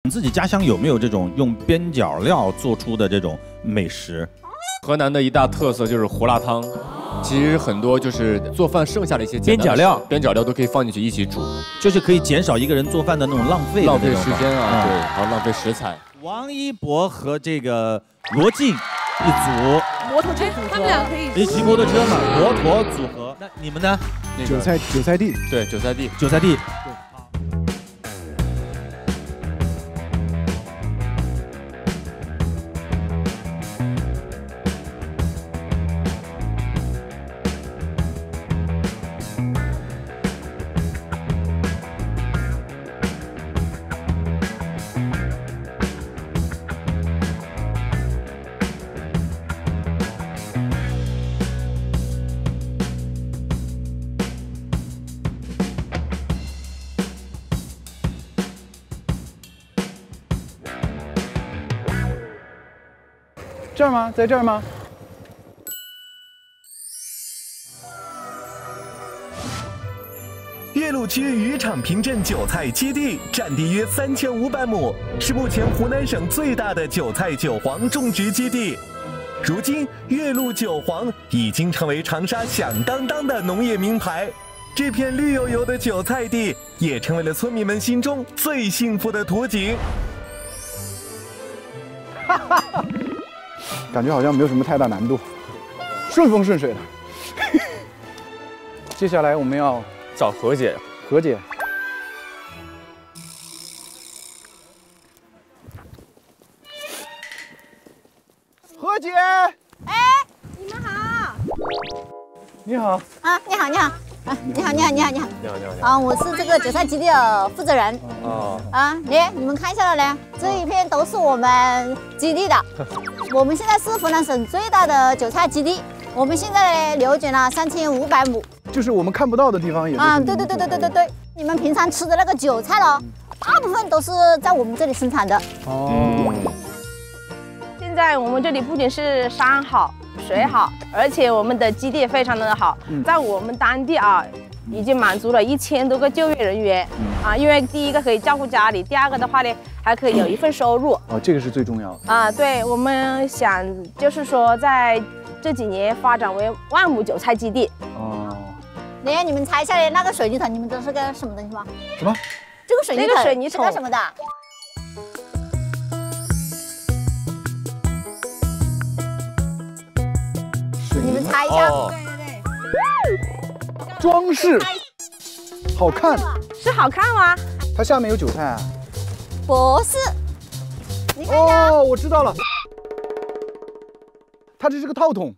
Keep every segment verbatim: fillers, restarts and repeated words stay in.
你自己家乡有没有这种用边角料做出的这种美食？ 河南的一大特色就是胡辣汤。其实很多就是做饭剩下的一些边角料， 边角料都可以放进去一起煮， 就是可以减少一个人做饭的那种浪费、 浪费时间啊，对，还有浪费食材。 王一博和这个罗晋一组， 摩托车组合，他们俩可以一骑摩托车嘛，摩托组合。那你们呢？ 韭菜韭菜地， 对，韭菜地， 韭菜地。 这儿吗？在这儿吗？ 岳麓区渔场坪镇韭菜基地占地约三千五百亩，是目前湖南省最大的韭菜韭黄种植基地。如今，岳麓韭黄已经成为长沙响当当的农业名牌。这片绿油油的韭菜地也成为了村民们心中最幸福的图景。 哈哈。感觉好像没有什么太大难度，顺风顺水的。接下来我们要找何姐， 何姐，何姐， 哎，你们好。 你好。 啊，你好，你好。啊，你好，你好，你好，你好。 你好，你好，你好。 啊，我是这个韭菜基地的负责人。 哦。 啊，来，你们看一下了嘞，这一片都是我们基地的。我们现在是湖南省最大的韭菜基地，我们现在流卷了三千五百亩。 就是我们看不到的地方也是。 啊，对对对对对对对，你们平常吃的那个韭菜咯，大部分都是在我们这里生产的。 哦。 现在我们这里不仅是山好。水好，而且我们的基地非常的好，在我们当地啊，已经满足了一千多个就业人员啊。因为第一个可以照顾家里，第二个的话呢，还可以有一份收入。 哦，这个是最重要的啊。对，我们想就是说，在这几年发展为万亩韭菜基地。 哦。 来，你们猜一下，那个水泥桶，你们知道是个什么东西吗？ 什么？ 这个水泥桶， 这个水泥桶是干什么的？你们猜一下。 哦、 对对对。 装饰，好看， 是好看吗？ 它下面有韭菜啊？ 不是。你看一下。 哦，我知道了，它这是个套筒。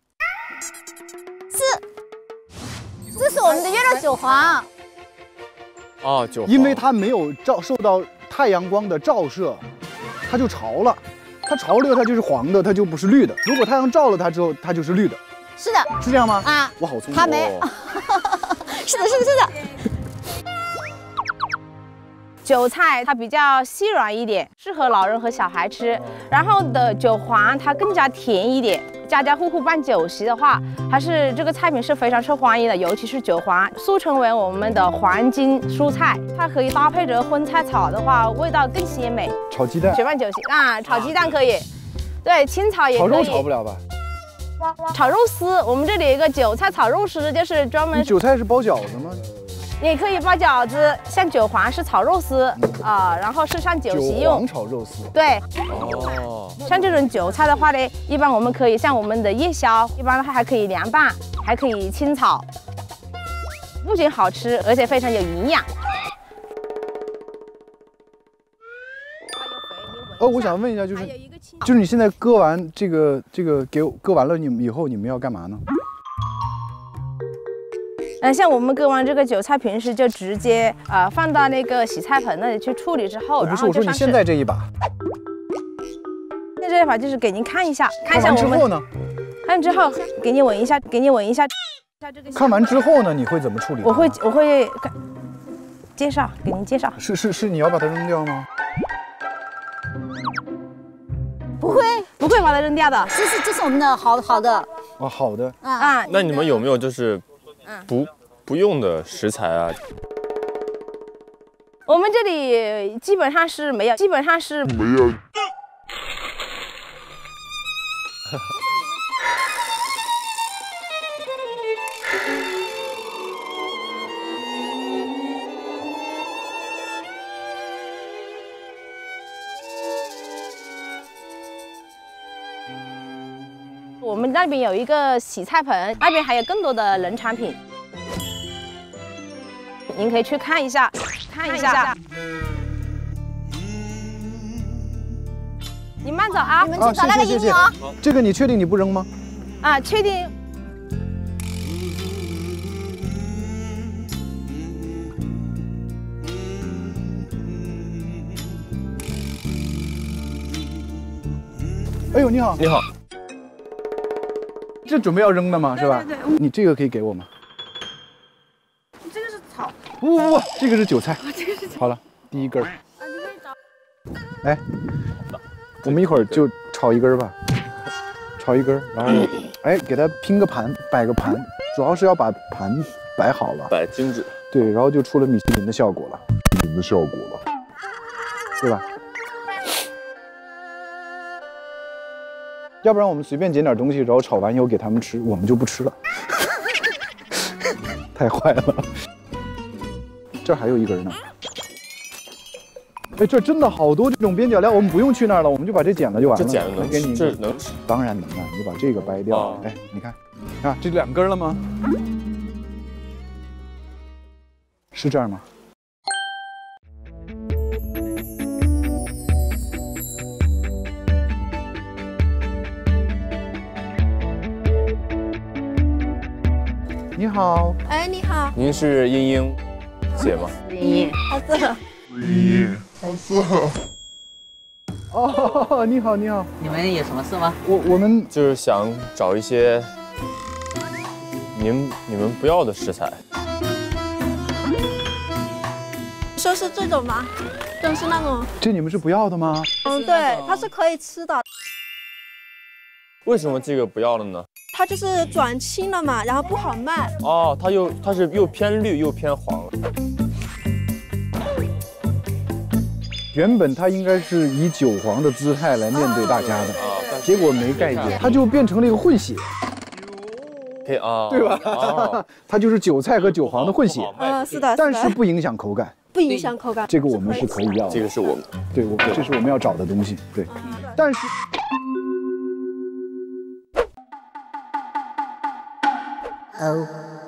是，这是我们的岳麓韭黄。 哦，韭黄。 因为它没有照受到太阳光的照射，它就潮了。它潮了，它就是黄的，它就不是绿的。如果太阳照了它之后，它就是绿的。 是的， 是这样吗？ 啊， 我好聪明。 它没， 哦、 是的，是的，是的。 韭菜它比较细软一点，适合老人和小孩吃。然后的韭黄它更加甜一点，家家户户办酒席的话，还是这个菜品是非常受欢迎的，尤其是韭黄，俗称为我们的黄金蔬菜。它可以搭配着荤菜炒的话，味道更鲜美。 炒鸡蛋， 雪拌酒席啊，炒鸡蛋可以，对，清炒也可以。 炒肉炒不了吧？ 炒肉丝，我们这里有一个韭菜炒肉丝，就是专门。 韭菜是包饺子吗？ 也可以包饺子，像韭黄是炒肉丝啊、呃，然后是上酒席用。 韭黄炒肉丝。 对。 哦。 像这种韭菜的话呢，一般我们可以像我们的夜宵，一般的话还可以凉拌，还可以清炒，不仅好吃，而且非常有营养。 哦，我想问一下，就是就是你现在割完这个这个给我割完了，你们以后你们要干嘛呢？ 呃，像我们割完这个韭菜，平时就直接呃放到那个洗菜盆那里去处理之后， 哦、不是，我说你现在这一把， 那这一把就是给您看一下，看一下我们。 看完之后呢？ 看完之后给你闻一下，给你闻一下。 看完之后呢，你会怎么处理？ 我会我会介绍给您介绍。 是是是，你要把它扔掉吗？ 不会， 不会把它扔掉的。 这是这是我们的好好的。 哦，好的。 啊， 那你们有没有就是不不用的食材啊？ 我们这里基本上是没有，基本上是没有。我们那边有一个洗菜盆，那边还有更多的农产品，您可以去看一下，看一下。你慢走啊！ 你们去找那个婴儿。 这个你确定你不扔吗？ 啊，确定。 哎呦，你好！ 你好。 这准备要扔的吗？是吧？ 对对对。 你这个可以给我吗？ 这个是草。 不不不，这个是韭菜。这个是。好了，第一根。哎，我们一会儿就炒一根吧，炒一根，然后哎给它拼个盘，摆个盘，主要是要把盘摆好了， 摆精致。 对，然后就出了米其林的效果了，米其林的效果了，对吧？要不然我们随便捡点东西，然后炒完以后给他们吃，我们就不吃了，太坏了。这还有一根呢。哎，这真的好多这种边角料，我们不用去那儿了，我们就把这剪了就完了。 这剪了能吃？这能吃？ 当然能啊！你把这个掰掉，哦、哎，你看，啊，这两根了吗？是这儿吗？你好， 哎，你好， 您是英英姐吗？ 英英，好色， 英英，好色。 哦，你好，你好， 你们有什么事吗？ 我我们就是想找一些您你们不要的食材。 说是这种吗？就是那种。 这你们是不要的吗？ 嗯，对，它是可以吃的。 为什么这个不要了呢？ 它就是转青了嘛，然后不好卖。 哦，它又它是又偏绿又偏黄。 原本它应该是以韭黄的姿态来面对大家的，结果没概念，它就变成了一个混血。 可以啊， 对吧？哦、它就是韭菜和韭黄的混血。 嗯，是的， 但是不影响口感。 不影响口感。 这个我们是可以要的。 这个是我们， 对，我这是我们要找的东西。对，但是。 哦。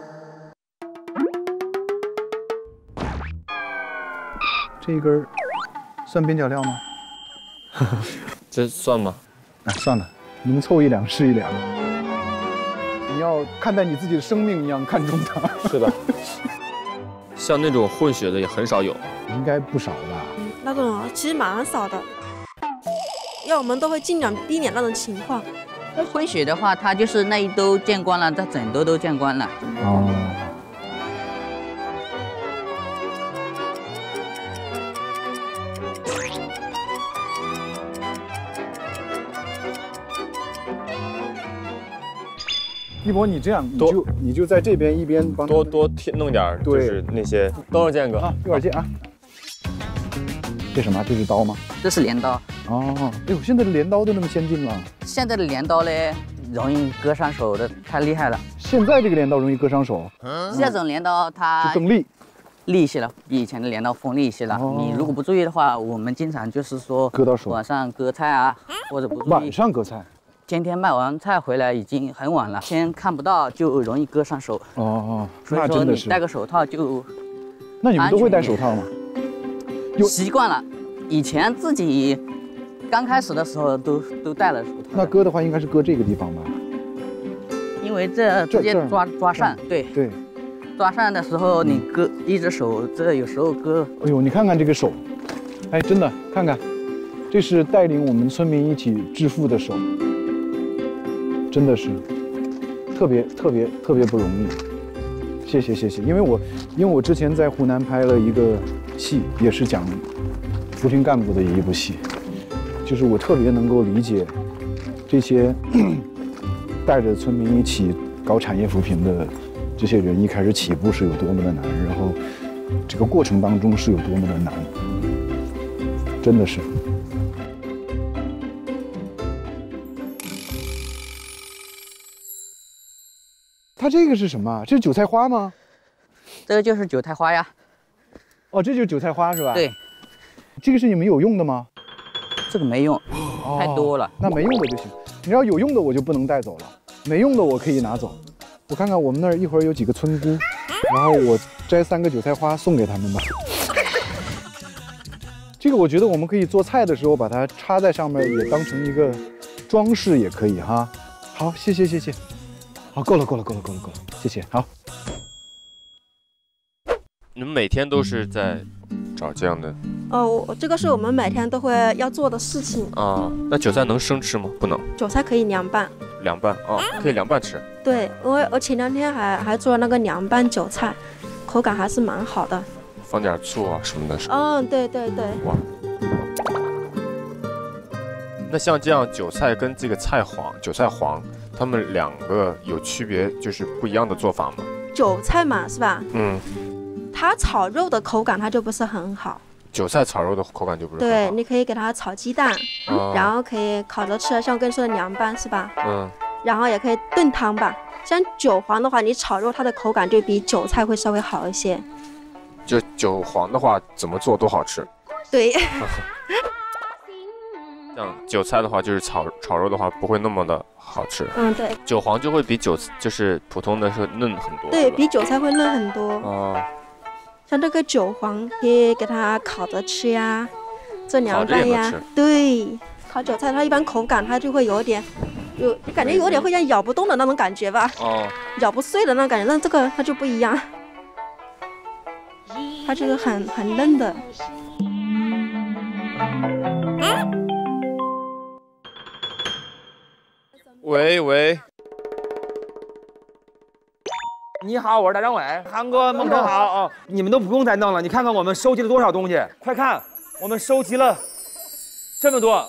这一根算边角料吗？ 这算吗？ 哎，算了，能凑一两是一两。你要看待你自己的生命一样看重它。 是的。像那种混血的也很少有。 应该不少吧？ 那种其实蛮少的，因为我们都会尽量避免那种情况。 混血的话，它就是那一兜见光了，它整兜都见光了。 哦。一博，你这样，你就你就在这边一边帮多多贴弄点，就是那些。等会儿见哥啊，一会儿见啊。这什么？这是刀吗？ 这是镰刀。 哦，哎呦，现在的镰刀都那么先进了。 现在的镰刀呢，容易割伤手的，太厉害了。 现在这个镰刀容易割伤手。 这种镰刀它更利， 利一些了，比以前的镰刀锋利一些了。哦、你如果不注意的话，我们经常就是说割到手， 晚上割菜啊，或者不注意。 晚上割菜。 今天卖完菜回来已经很晚了，天看不到就容易割伤手。 哦哦， 所以说你戴个手套就。 那你们都会戴手套吗？ 习惯了，以前自己刚开始的时候都都戴了手套。 那割的话应该是割这个地方吧？ 因为这直接抓抓扇，对对， 抓扇的时候你割一只手，这有时候割。 哎呦，你看看这个手，哎，真的看看，这是带领我们村民一起致富的手。真的是特别特别特别不容易，谢谢谢谢。因为我因为我之前在湖南拍了一个戏，也是讲扶贫干部的一部戏，就是我特别能够理解这些带着村民一起搞产业扶贫的这些人，一开始起步是有多么的难，然后这个过程当中是有多么的难，真的是。它这个是什么？这是韭菜花吗？ 这个就是韭菜花呀。 哦，这就是韭菜花是吧？ 对。 这个是你们有用的吗？ 这个没用， 哦、 太多了。 那没用的就行。你要有用的我就不能带走了，没用的我可以拿走。我看看我们那儿一会儿有几个村姑，然后我摘三个韭菜花送给他们吧。这个我觉得我们可以做菜的时候把它插在上面，也当成一个装饰也可以哈。好，谢谢谢谢。好，够了够了够了够了够了，谢谢。好。 你们每天都是在找这样的？ 哦，我这个是我们每天都会要做的事情啊。那韭菜能生吃吗？不能。 韭菜可以凉拌。 凉拌啊，可以凉拌吃。 对，因为我前两天还还做了那个凉拌韭菜，口感还是蛮好的。 放点醋啊什么的。 嗯，对对对。 哇。那像这样韭菜跟这个菜黄、韭菜黄，它们两个有区别，就是不一样的做法吗？ 韭菜嘛，是吧？ 嗯。 它炒肉的口感它就不是很好。 韭菜炒肉的口感就不是很好。 对，你可以给它炒鸡蛋，哦、然后可以烤着吃，像我跟你说的凉拌是吧？ 嗯。 然后也可以炖汤吧。像韭黄的话，你炒肉它的口感就比韭菜会稍微好一些。 就韭黄的话，怎么做都好吃。 对。 像韭菜的话，就是炒炒肉的话不会那么的好吃。 嗯，对。 韭黄就会比韭就是普通的是嫩很多。 对比韭菜会嫩很多。 哦。 像这个韭黄可以给它烤着吃呀，做凉拌呀。对，烤韭菜它一般口感它就会有点，有就感觉有点会像咬不动的那种感觉吧。 哦。 咬不碎的那种感觉，但这个它就不一样，它就是很很嫩的。 喂喂。 你好，我是大张伟，韩哥、孟晨好哦，你们都不用再弄了，你看看我们收集了多少东西，快看，我们收集了这么多。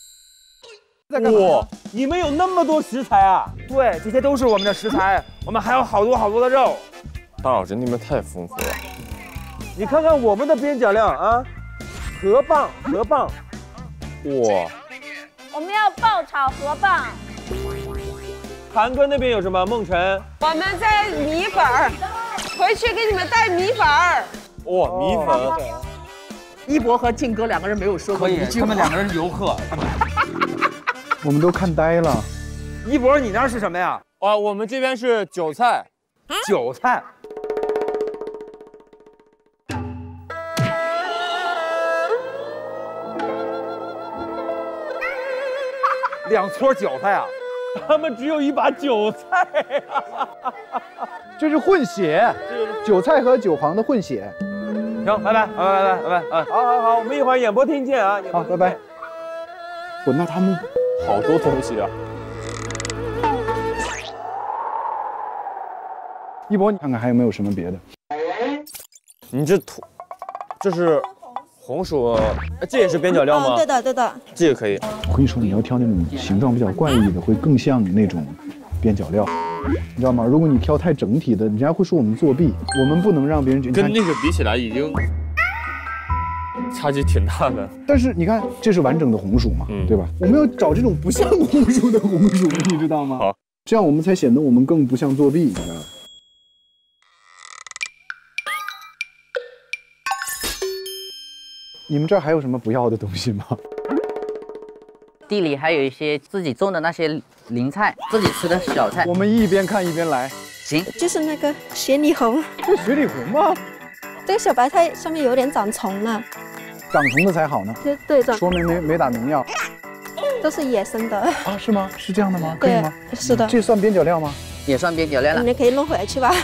哇，你们有那么多食材啊？对，这些都是我们的食材，我们还有好多好多的肉。 大老师，你们太丰富了。 你看看我们的边角料啊，河蚌，河蚌。哇， 我们要爆炒河蚌。 韩哥那边有什么？孟晨， 我们在米粉儿，回去给你们带米粉儿。 哇、哦，米粉。 一博和靖哥两个人没有说过一句话， 他们两个人是游客。 我们都看呆了。 一博，你那是什么呀？ 啊，我们这边是韭菜。 韭菜。两撮韭菜啊！他们只有一把韭菜啊！ 这是混血，韭菜和韭黄的混血。 行，拜拜，拜拜，拜拜，拜拜啊！好好好，我们一会儿演播厅见啊！ 好，拜拜。我那他们好多东西啊！ 一博，你看看还有没有什么别的？ 你这土，这是红薯，这也是边角料吗？ 嗯，对的，对的。 这个可以。 我跟你说，你要挑那种形状比较怪异的，会更像那种边角料，你知道吗？如果你挑太整体的，人家会说我们作弊。我们不能让别人觉得跟那个比起来，已经差距挺大的。 但是你看，这是完整的红薯嘛，嗯、对吧？我们要找这种不像红薯的红薯，你知道吗？ 好， 这样我们才显得我们更不像作弊，你知道吗？你们这儿还有什么不要的东西吗？ 地里还有一些自己种的那些零菜，自己吃的小菜。 我们一边看一边来。 行， 就是那个雪里红。 这雪里红吗？ 这个小白菜上面有点长虫了。 长虫的才好呢。 对对的。 说明没没打农药。 都是野生的。 啊，是吗？是这样的吗？可以吗？ 是的。 这算边角料吗？ 也算边角料了。 你可以弄回去吧。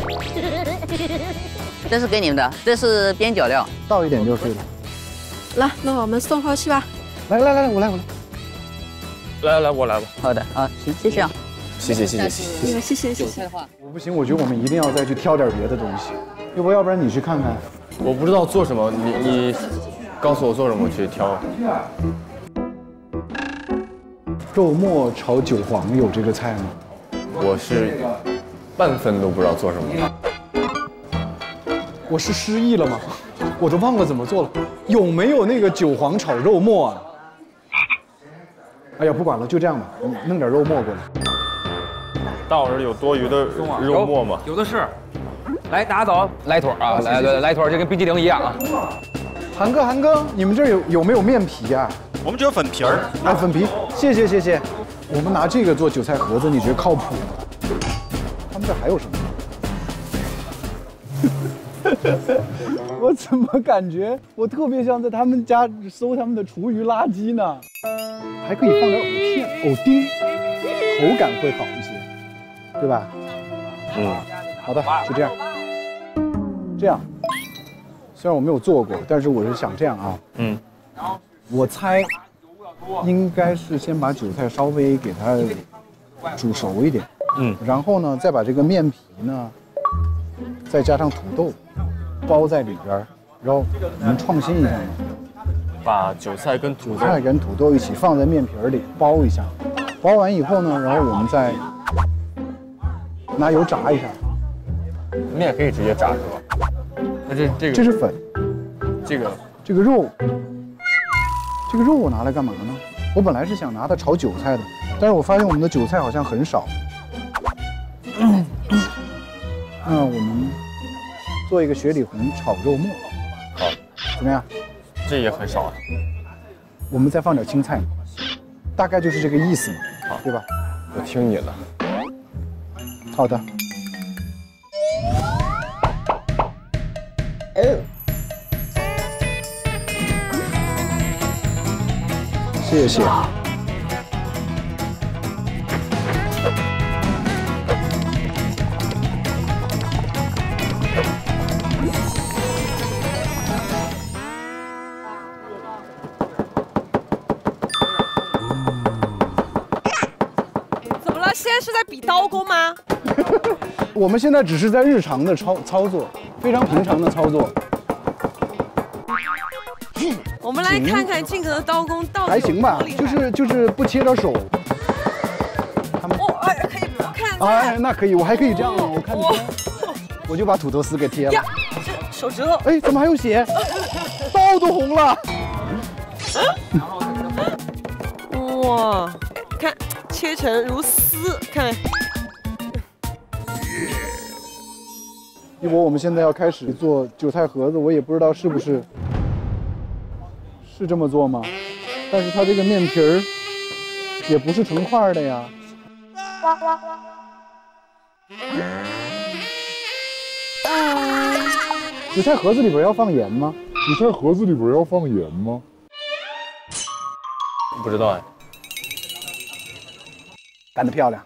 这是给你们的，这是边角料， 倒一点就是了。 来，那我们送回去吧。 来来来来，我来我来。 来来来，我来吧。 好的啊，行，谢谢啊。 谢谢谢谢谢谢谢谢谢谢。 我不行，我觉得我们一定要再去挑点别的东西。要不要不然你去看看。 我不知道做什么，你你告诉我做什么，我去挑。 肉末炒韭黄有这个菜吗？ 我是半分都不知道做什么。 我是失忆了吗？我都忘了怎么做了。有没有那个韭黄炒肉末啊？哎呀，不管了，就这样吧，弄点肉末过来。 大老师有多余的肉末吗？ 有的是。来，拿走，来坨啊，来来来坨，就跟冰激凌一样啊。 韩哥，韩哥，你们这儿有有没有面皮啊？ 我们只有粉皮儿。 哎，粉皮，谢谢谢谢。我们拿这个做韭菜盒子，你觉得靠谱吗？他们这还有什么？我怎么感觉我特别像在他们家搜他们的厨余垃圾呢？还可以放点藕片、藕丁，口感会好一些，对吧？ 嗯， 好的，就这样。这样，虽然我没有做过，但是我是想这样啊。 嗯， 我猜应该是先把韭菜稍微给它煮熟一点。 嗯， 然后呢，再把这个面皮呢，再加上土豆。包在里边，然后我们创新一下嘛， 把韭菜跟土豆、韭菜跟土豆一起放在面皮里包一下，包完以后呢，然后我们再拿油炸一下。 面可以直接炸是吧？那这这个这是粉， 这个这个肉，这个肉我拿来干嘛呢？我本来是想拿它炒韭菜的，但是我发现我们的韭菜好像很少。嗯，那我们。做一个雪里红炒肉末， 好， 怎么样？ 这也很少啊。 我们再放点青菜，大概就是这个意思， 好， 对吧？ 我听你的。 好的。哦，谢谢。 是在比刀工吗？ 我们现在只是在日常的操操作，非常平常的操作。 我们来看看靖哥的刀工到底还行吧，就是就是不切着手。 他们哦，哎，可以不看。 哎，那可以，我还可以这样呢。我看你，我就把土豆丝给贴了。呀， 这手指头。 哎，怎么还有血？刀都红了。 哇，看。切成如丝，看。 一博，我们现在要开始做韭菜盒子，我也不知道是不是是这么做吗？但是它这个面皮儿也不是成块的呀。韭菜盒子里边要放盐吗？ 韭菜盒子里边要放盐吗？ 不知道哎。 干得漂亮！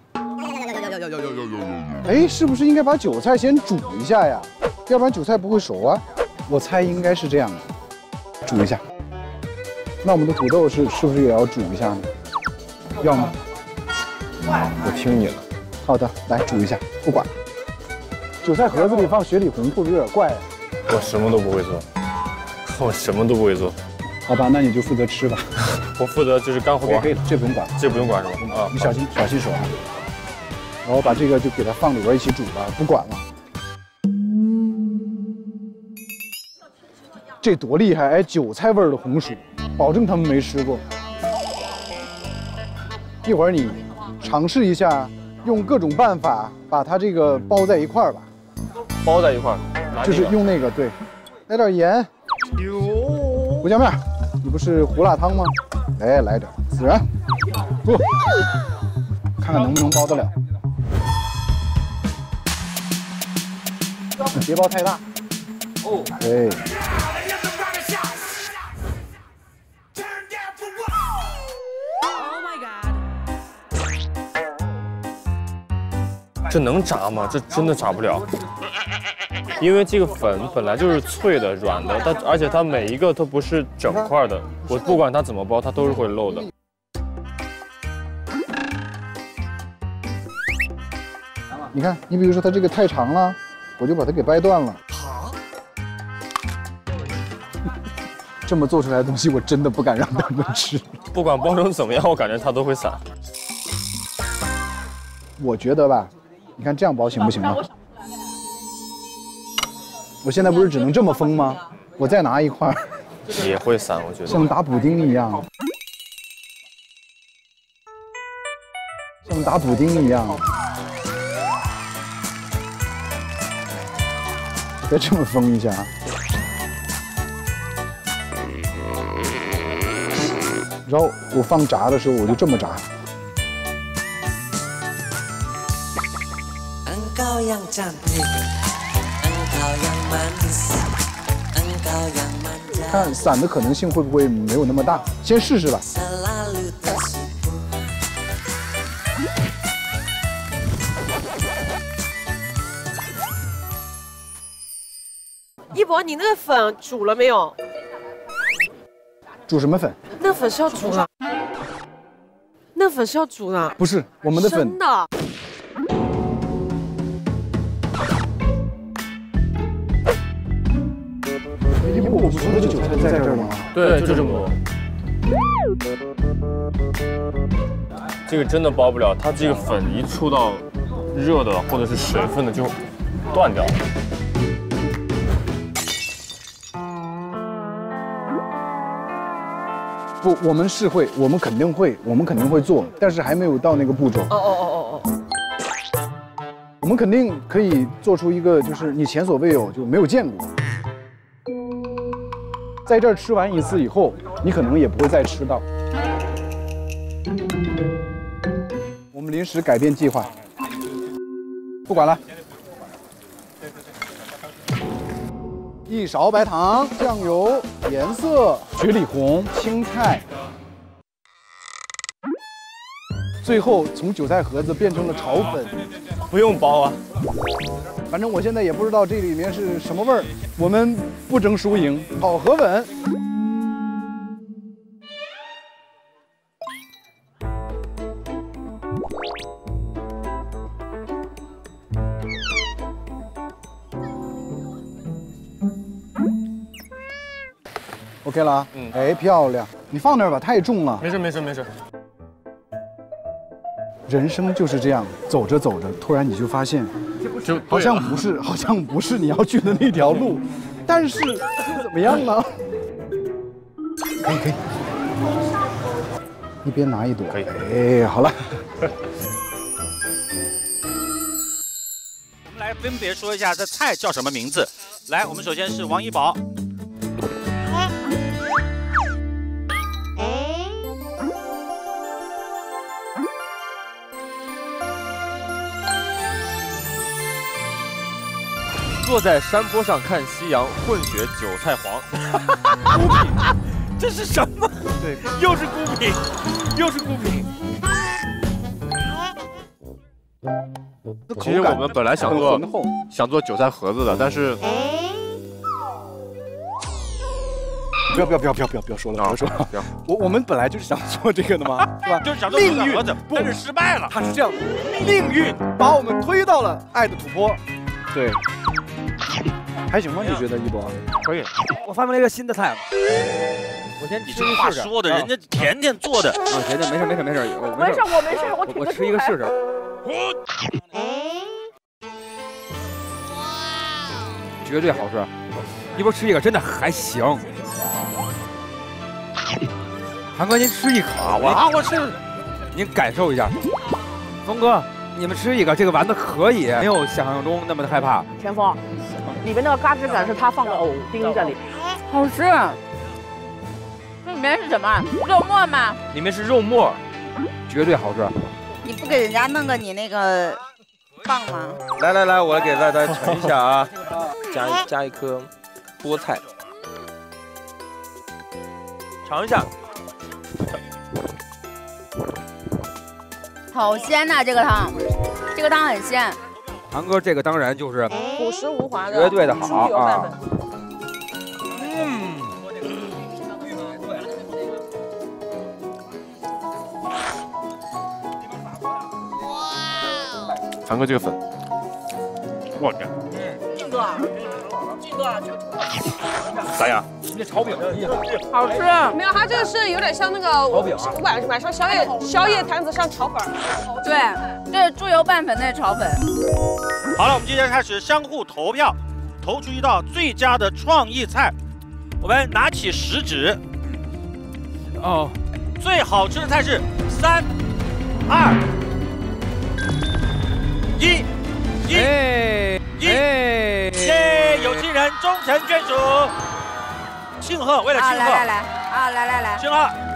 哎，是不是应该把韭菜先煮一下呀？要不然韭菜不会熟啊。我猜应该是这样的，煮一下。那我们的土豆是是不是也要煮一下呢？要吗？ 我听你的。 好的，来煮一下，不管。韭菜盒子里放雪里红会不会有点怪啊？ 我什么都不会做，我什么都不会做。 好吧，那你就负责吃吧。 我负责就是干活。 可以了，这不用管， 这不用管是吧？啊， 你小心小心手啊。然后把这个就给它放里边一起煮吧，不管了。这多厉害！哎，韭菜味儿的红薯，保证他们没吃过。一会儿你尝试一下，用各种办法把它这个包在一块儿吧。 包在一块儿， 就是用那个对，来点盐。胡椒面，你不是胡辣汤吗？哎，来点孜然，不，看看能不能包得了。别包太大。哦，对。 这能炸吗？这真的炸不了，因为这个粉本来就是脆的、软的，但而且它每一个都不是整块的，我不管它怎么包，它都是会漏的。 你看，你比如说它这个太长了，我就把它给掰断了。这么做出来的东西，我真的不敢让他们吃。 不管包成怎么样，我感觉它都会散。我觉得吧。你看这样包行不行啊？ 我现在不是只能这么封吗？我再拿一块， 也会散，我觉得。 像打补丁一样，像打补丁一样。再这么封一下。然后我放炸的时候，我就这么炸。 Engkau yang cantik, engkau yang manis, engkau yang manja. 看散的可能性会不会没有那么大？先试试吧。 Selalu tersipu. 一博，你那个粉煮了没有？ 煮什么粉？ 那粉是要煮的，那粉是要煮的。 不是，我们的粉。 真的。 一博，我们说的这韭菜在这儿吗？ 对，就这么多。这个真的包不了，它这个粉一触到热的或者是水分的就断掉了。 不，我们是会，我们肯定会，我们肯定会做，但是还没有到那个步骤。 哦哦哦哦哦。 我们肯定可以做出一个，就是你前所未有，就没有见过。 在这儿吃完一次以后，你可能也不会再吃到。我们临时改变计划，不管了。一勺白糖、酱油、颜色、菊里红、青菜，最后从韭菜盒子变成了炒粉。 不用包啊。 反正我现在也不知道这里面是什么味儿，我们不争输赢，炒河粉。OK 了啊，嗯，哎，漂亮，你放那儿吧，太重了。 没事没事没事。 人生就是这样，走着走着，突然你就发现。 就好像不是，好像不是你要去的那条路，但是怎么样呢？可以可以，一边拿一朵， 可以。 哎，好了。 我们来分别说一下这菜叫什么名字。来，我们首先是王一宝。 坐在山坡上看夕阳，混血韭菜黄。孤品，这是什么？对，又是孤品，又是孤品。 其实我们本来想做想做韭菜盒子的，但是不要不要不要不要不要不要说了，不要说了。我我们本来就是想做这个的嘛，是吧？ 就是想做韭菜盒子，但是失败了。 它是这样，命运把我们推到了爱的土坡。对。 还行吗？你觉得一博？ 可以。我发明了一个新的菜，我先你这话说的，人家甜甜做的。 啊，甜甜没事没事没事， 我没事我没事，我我吃一个试试。绝对好吃，一博吃一个真的还行。韩哥您吃一口， 我啊我吃， 您感受一下。峰哥，你们吃一个，这个丸子可以，没有想象中那么的害怕。 全峰。 里面那个嘎吱感是他放的藕丁在里， 好吃。这里面是什么？肉末吗？ 里面是肉末，绝对好吃。 你不给人家弄个你那个棒吗？ 来来来，我来给大家盛一下啊，加加一颗菠菜，尝一下。 好鲜呐、啊，这个汤，这个汤很鲜。 韩哥，这个当然就是朴实无华的， 绝对的好啊！ 嗯， 韩哥这个粉，我天！ 靖哥，靖哥， 咋样？ 这炒饼好吃。没有，它这个是有点像那个炒饼，晚晚上宵夜宵夜摊子上炒粉。 对，这是猪油拌粉的炒粉。 好了，我们接下来开始相互投票。 投出一道最佳的创意菜。我们拿起食指。哦，最好吃的菜是三、二、一、一、一。耶！有情人终成眷属。庆贺，为了庆贺， 来来来，啊，来来来， 庆贺。